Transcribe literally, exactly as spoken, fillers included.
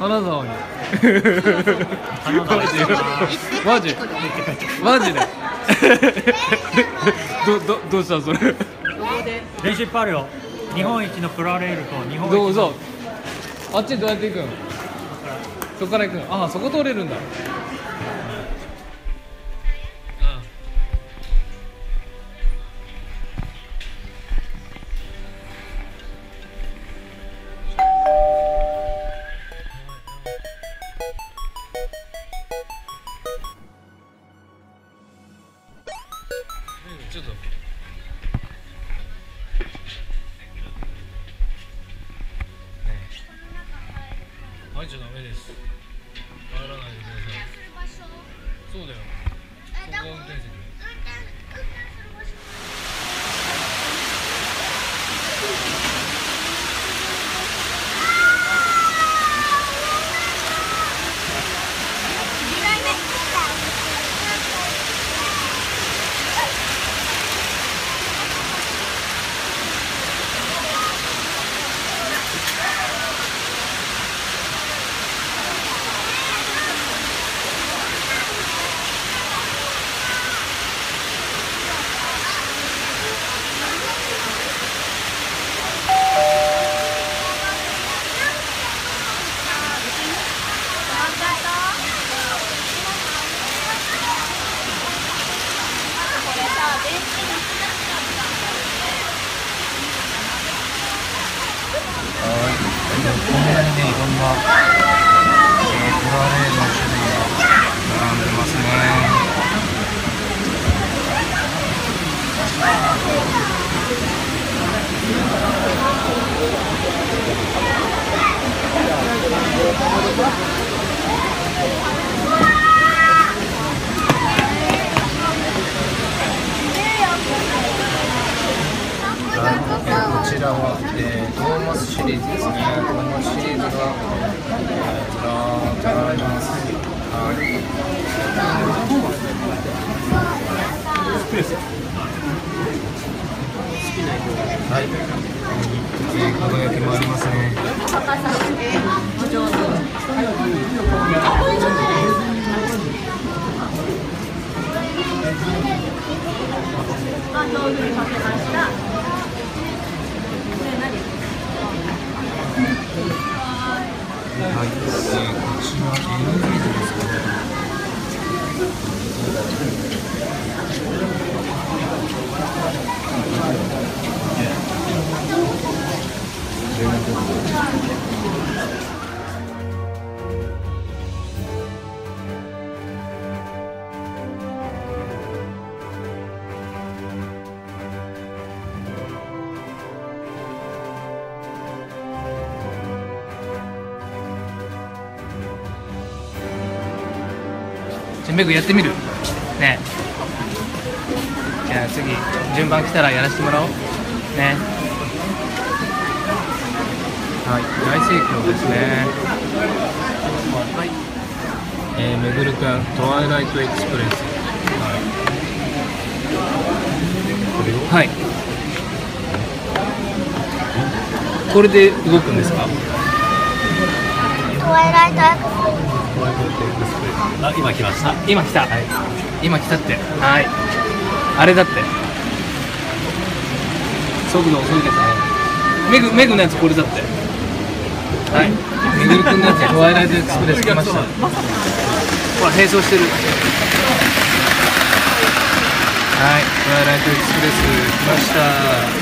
金沢にマジマジでどどどうしたそれ練習いっぱいあるよ。日本一のプラレールと日本一のどうぞあっちどうやって行くんそこから行くんああそこ通れるんだちょっと入っちゃダメです。入らないでください。そうだよ。ここが運転席。この辺でいろんな、えー、プラレールの種類が並んでますね。はい、えー、こちらは、えー、トーマスシリーズですね。トーマスシリーズが、えー、ずらーっと並びます。はい。はい。えー、輝きもありますね。はい、えー、こちら エルイーディー ですかね。じゃあメグやってみるね。じゃあ次順番来たらやらせてもらおうね。はい、大盛況ですね。はい、えー、めぐるくんトワイライトエクスプレス。はい、これをはい、これで動くんですか？ トワイライトエクスプレス。 あ、今来ました。 今来た、はい、今来たって。はい、あれだって速度遅いですね。メグメグのやつこれだって。はい、めぐるくんのやつトワイライトエクスプレス来ました。ほら並走してる。はい、トワイライトエクスプレス来ました。